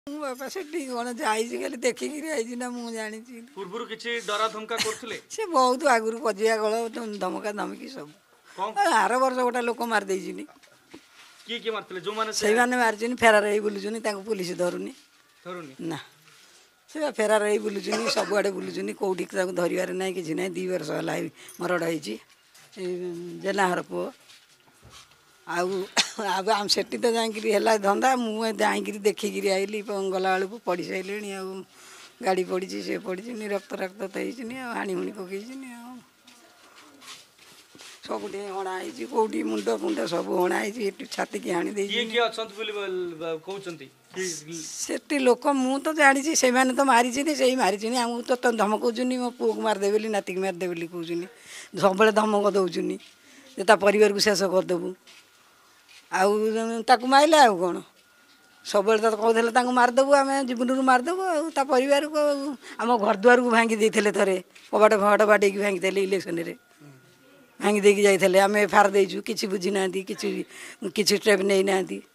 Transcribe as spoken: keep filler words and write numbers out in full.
बापा से कौन जाई देखिकी आई ना मुझे जानी पूर्व किसी डरा धमका करते से बहुत आगुरी कजिया गल धमका धमकी सब आर वर्ष गोटे लोक मारिदे किए किए मारते जो मैंने से मार्च फेरार हो बुलूनी पुलिस धरुनी ना से फेरार हो बुलूनी सबुआड़े बुलूनी कौटी धरबार ना कि ना दी वर्ष है मरड़ होती जेनाहर पुओ आम से तो जाकि धंदा मुझे जाकि देखिकी आइली गला बेलू पड़ सारे आ गाड़ी पड़ी सी पड़ी रक्त रक्त तो हाणी हुणी पकई सब हणाई कौटी मुंड फुंड सब हणाई छाती की हाणी से लोक मु तो जानी से तो मारी से मारी आमको तो धमकाऊनी मो पुओ को मारदे बोली नाती की मारदे बोली कहूँ सब धमक दौनी परिवार को शेष करदेबू आउ माइले आउ कौन सब कहते मारदेबू आम जीवन मारदेबू आ परिवार को आम घर द्वार को भांगी देते थे कबाट फबाट बाड़े भांगी थे इलेक्शन में भांगी देकी जाते आम एफआईआर देचु कि बुझी ना कि स्टेप नहीं ना